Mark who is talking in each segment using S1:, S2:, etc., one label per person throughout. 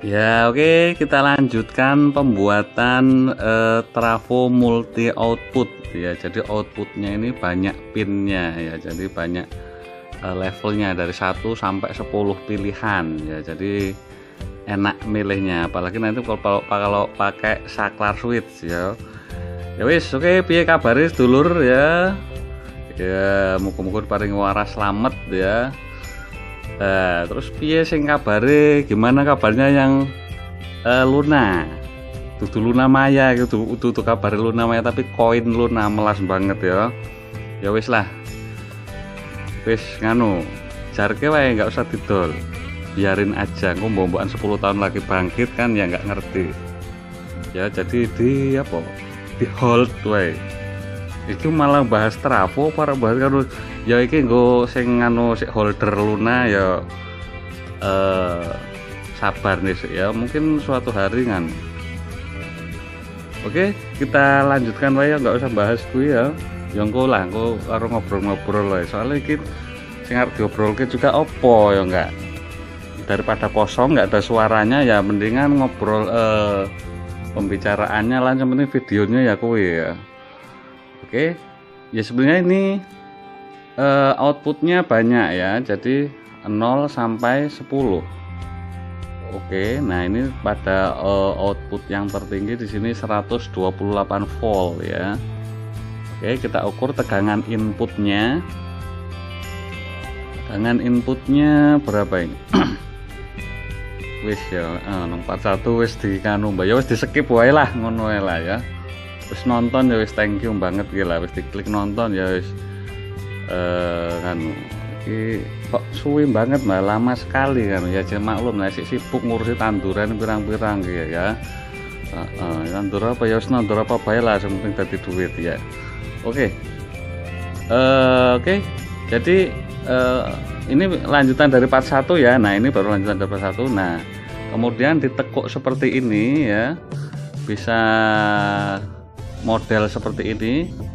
S1: Ya, oke, kita lanjutkan pembuatan trafo multi output ya. Jadi outputnya ini banyak pinnya ya. Jadi banyak levelnya dari 1 sampai 10 pilihan ya. Jadi enak milihnya, apalagi nanti kalau pakai saklar switch ya. Ya wis, oke, piye kabare sedulur ya. Ya, muga-muga paring waras slamet ya. Terus piye sing kabare, gimana kabarnya yang Luna? Dudu Luna Maya gitu, utuh kabar Luna Maya tapi koin Luna melas banget ya. Ya wis lah. Wis nganu, jarke wae nggak usah didol. Biarin aja, ngomong-ngomong 10 tahun lagi bangkit kan ya nggak ngerti. Ya jadi di apa? Di hold wae. Itu malah bahas trafo para bahas karo ya iki nggo sing nganu sik holder Luna ya sabar nih ya, mungkin suatu hari kan. Oke, kita lanjutkan wae ya, nggak usah bahas kuwi ya. Ya engko lah, engko karo ngobrol-ngobrol wae. Soalnya iki sing arep diobrolke juga opo ya enggak. Daripada kosong nggak ada suaranya ya mendingan ngobrol pembicaraannya langsung, penting videonya ya kuwi ya. Oke, ya sebenarnya ini outputnya banyak ya, jadi 0 sampai 10. Oke, nah ini pada output yang tertinggi di sini 128 volt ya. Oke, kita ukur tegangan inputnya. Tegangan inputnya berapa ini? Wis ya, 41 wis dikanu mbak, ya wis di skip wae lah, ngono wae lah ya. Wis nonton ya wis, thank you banget gila, wis diklik nonton ya wis. Kan iki kok suwi banget mbak, lama sekali kan ya, jadi maklum lah sibuk ngurusi tanduran pirang-pirang gitu ya. Tandur apa ya wis, nandur apa bae lah, yang penting dadi duit ya. Oke. Oke. Jadi ini lanjutan dari part 1 ya. Nah, ini baru lanjutan dari part 1. Nah, kemudian ditekuk seperti ini ya. Bisa model seperti ini,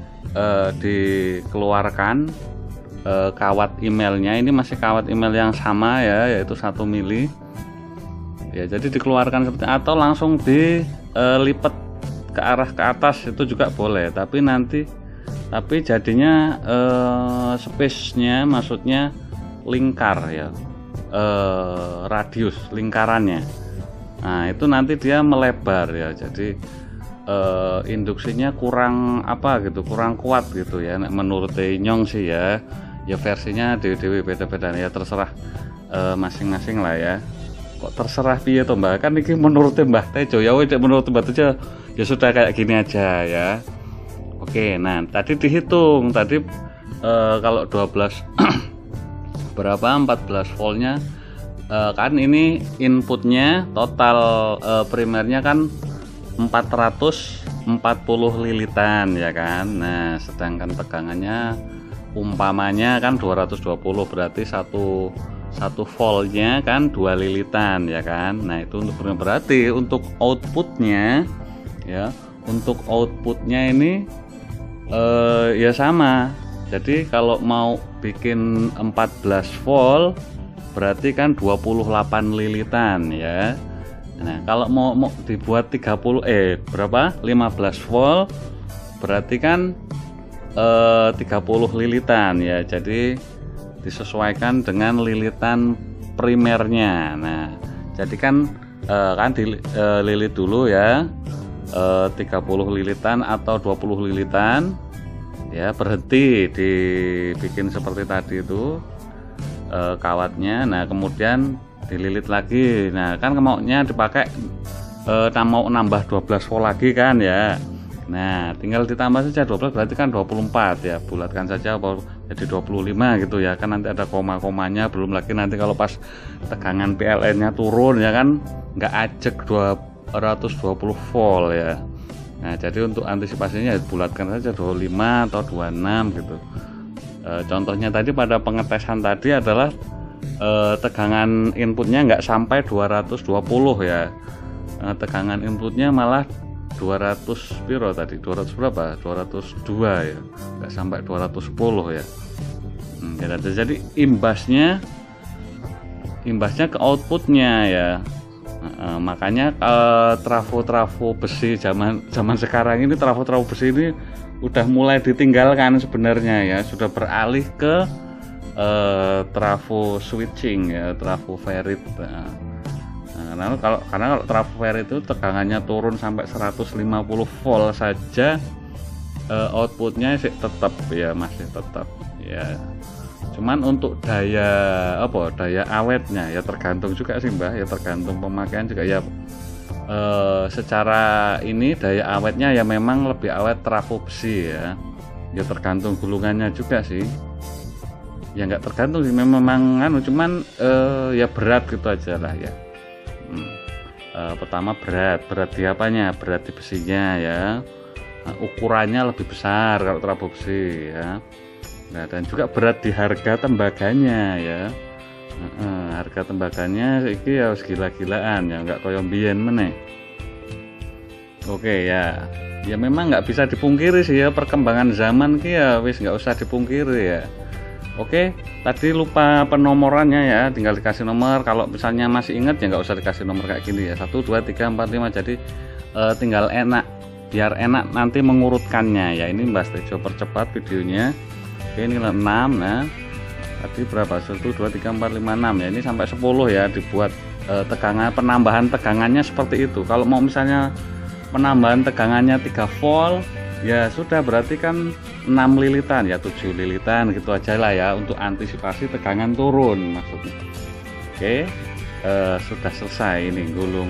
S1: dikeluarkan kawat emailnya. Ini masih kawat email yang sama ya, yaitu 1 mili ya. Jadi dikeluarkan seperti, atau langsung dilipat ke arah ke atas itu juga boleh, tapi jadinya space-nya maksudnya lingkar ya, radius lingkarannya. Nah itu nanti dia melebar ya, jadi induksinya kurang apa gitu, kurang kuat gitu ya. Menurut Nyong sih ya, versinya dewe-dewe beda-beda ya, terserah masing-masing lah ya. Kok terserah piye toh mbak, kan ini menurut Mbah Tejo ya, menurut Mbah Tejo ya sudah kayak gini aja ya. Oke, nah tadi dihitung tadi kalau 12 berapa 14 voltnya, kan ini inputnya total primernya kan 440 lilitan ya kan. Nah sedangkan tegangannya umpamanya kan 220, berarti satu voltnya kan 2 lilitan ya kan. Nah itu untuk berarti untuk outputnya ya, untuk outputnya ini ya sama. Jadi kalau mau bikin 14 volt berarti kan 28 lilitan ya. Nah kalau mau dibuat 15 volt berarti kan 30 lilitan ya. Jadi disesuaikan dengan lilitan primernya. Nah jadi kan dililit dulu ya, 30 lilitan atau 20 lilitan ya, berhenti dibikin seperti tadi itu kawatnya. Nah kemudian dililit lagi. Nah kan maunya dipakai mau nambah 12 volt lagi kan ya. Nah tinggal ditambah saja 12, berarti kan 24 ya, bulatkan saja jadi 25 gitu ya kan, nanti ada koma-komanya. Belum lagi nanti kalau pas tegangan PLN nya turun ya kan, nggak ajek 220 volt ya. Nah jadi untuk antisipasinya bulatkan saja 25 atau 26 gitu. Contohnya tadi pada pengetesan tadi adalah tegangan inputnya nggak sampai 220 ya. Tegangan inputnya malah 200 piro tadi, 200 berapa, 202 ya, nggak sampai 210 ya. Jadi imbasnya ke outputnya ya. Makanya trafo-trafo besi zaman sekarang ini, trafo-trafo besi ini udah mulai ditinggalkan sebenarnya ya, sudah beralih ke trafo switching ya, trafo ferit. Karena kalau trafo ferit itu tegangannya turun sampai 150 volt saja, outputnya sih tetap ya, masih tetap ya. Cuman untuk daya awetnya ya tergantung juga sih Mbah, ya tergantung pemakaian juga ya. Secara ini daya awetnya ya memang lebih awet trafo besi ya. Ya tergantung gulungannya juga sih. Ya nggak tergantung sih, memang cuman ya berat gitu aja lah ya. Pertama berat di apanya? Berat di besinya ya. Ukurannya lebih besar kalau trafo besi ya. Nah, dan juga berat di harga tembaganya ya. Harga tembaganya iki ya gila-gilaan ya, nggak koyo mbiyen meneh. Oke ya. Ya memang nggak bisa dipungkiri sih ya, perkembangan zaman ki ya wis nggak usah dipungkiri ya. Oke, tadi lupa penomorannya ya, tinggal dikasih nomor. Kalau misalnya masih ingat ya nggak usah dikasih nomor kayak gini ya, 1 2 3 4 5. Jadi tinggal biar enak nanti mengurutkannya ya. Ini Mbah Tejo percepat videonya. Oke, ini 6. Nah tadi berapa? 1 2 3 4 5 6 ya, ini sampai 10 ya dibuat penambahan tegangannya seperti itu. Kalau mau misalnya penambahan tegangannya 3 volt ya sudah, berarti kan 6 lilitan ya, 7 lilitan gitu aja lah ya, untuk antisipasi tegangan turun maksudnya. Oke, sudah selesai ini gulung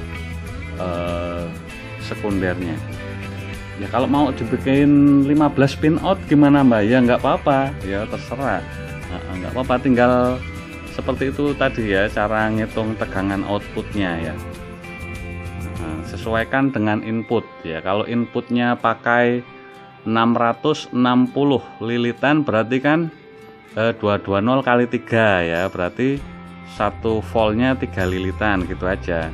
S1: sekundernya. Ya kalau mau dibikin 15 pin out gimana Mbak? Ya nggak apa-apa ya, terserah. Nggak apa-apa, tinggal seperti itu tadi ya cara ngitung tegangan outputnya ya. Sesuaikan dengan input ya. Kalau inputnya pakai 660 lilitan berarti kan 220 kali 3 ya, berarti 1 voltnya 3 lilitan gitu aja.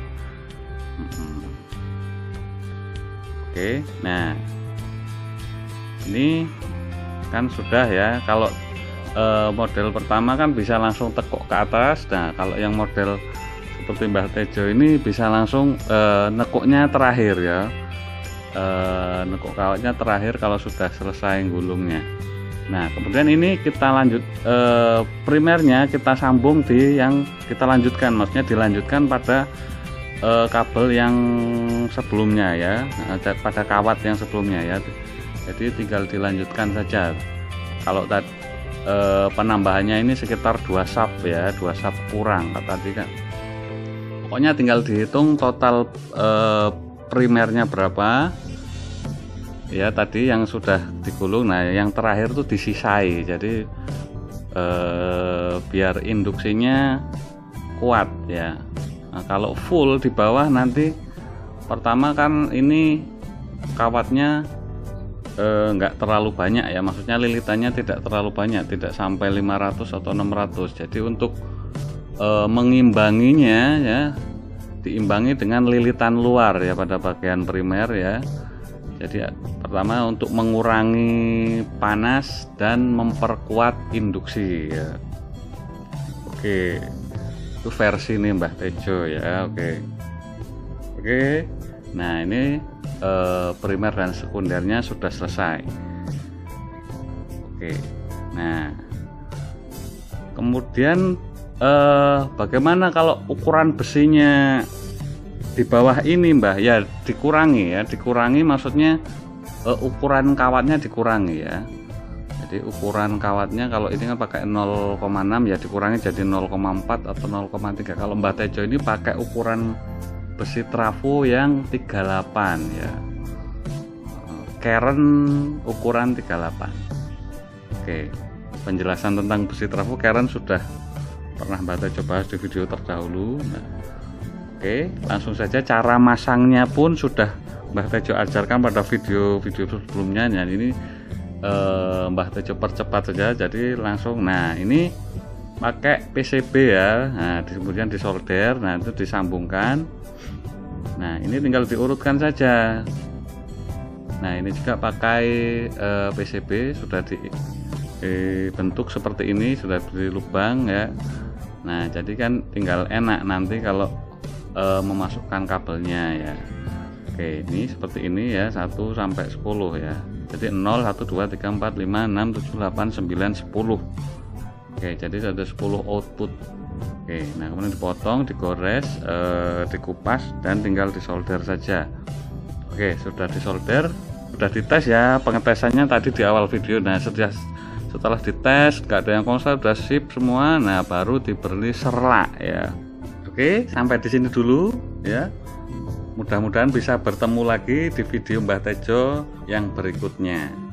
S1: Oke, nah ini kan sudah ya. Kalau model pertama kan bisa langsung tekuk ke atas. Nah kalau yang model seperti Mbah Tejo ini bisa langsung nekuknya terakhir ya, nekuk kawatnya terakhir kalau sudah selesai gulungnya. Nah kemudian ini kita lanjut, primernya kita sambung di yang kita lanjutkan, maksudnya dilanjutkan pada kabel yang sebelumnya ya, pada kawat yang sebelumnya ya. Jadi tinggal dilanjutkan saja. Kalau tadi penambahannya ini sekitar 2 sub ya, 2 sub kurang tadi kan. Pokoknya tinggal dihitung total primernya berapa ya, tadi yang sudah digulung. Nah yang terakhir tuh disisai, jadi biar induksinya kuat ya. Nah, kalau full di bawah nanti pertama kan ini kawatnya nggak terlalu banyak ya, maksudnya lilitannya tidak terlalu banyak, tidak sampai 500 atau 600. Jadi untuk mengimbanginya ya, diimbangi dengan lilitan luar ya pada bagian primer ya. Jadi pertama untuk mengurangi panas dan memperkuat induksi ya. Oke, itu versi ini Mbah Tejo ya. Oke, nah ini primer dan sekundernya sudah selesai. Oke, nah kemudian bagaimana kalau ukuran besinya di bawah ini Mbah? Ya dikurangi maksudnya ukuran kawatnya dikurangi ya. Jadi ukuran kawatnya kalau ini kan pakai 0,6 ya, dikurangi jadi 0,4 atau 0,3. Kalau Mbah Tejo ini pakai ukuran besi trafo yang 38 ya, Karen ukuran 38. Oke, penjelasan tentang besi trafo Karen sudah pernah Mbah Tejo bahas di video terdahulu. Oke, langsung saja cara masangnya pun sudah Mbah Tejo ajarkan pada video-video sebelumnya. Nah ini Mbah Tejo percepat saja, jadi langsung. Nah ini pakai PCB ya, nah kemudian disolder, nah itu disambungkan. Nah ini tinggal diurutkan saja. Nah ini juga pakai PCB, sudah dibentuk seperti ini, sudah beri lubang ya. Nah jadi kan tinggal enak nanti kalau memasukkan kabelnya ya. Oke, ini seperti ini ya, 1 sampai 10 ya. Jadi 0 1 2 3 4 5 6 7 8 9 10. Oke, jadi ada 10 output. Oke, nah kemudian dipotong, digores, dikupas, dan tinggal disolder saja. Oke, sudah disolder, sudah dites ya, pengetesannya tadi di awal video. Nah setelah dites nggak ada yang konslet, sudah sip semua, nah baru diberi serlak ya. Oke, sampai di sini dulu ya. Mudah-mudahan bisa bertemu lagi di video Mbah Tejo yang berikutnya.